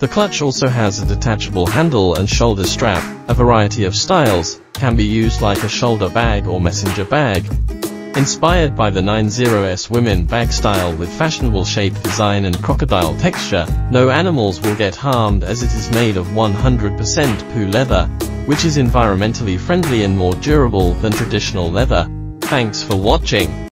The clutch also has a detachable handle and shoulder strap. A variety of styles can be used like a shoulder bag or messenger bag. Inspired by the 90s women bag style with fashionable shape, design and crocodile texture, no animals will get harmed as it is made of 100% poo leather, which is environmentally friendly and more durable than traditional leather. Thanks for watching.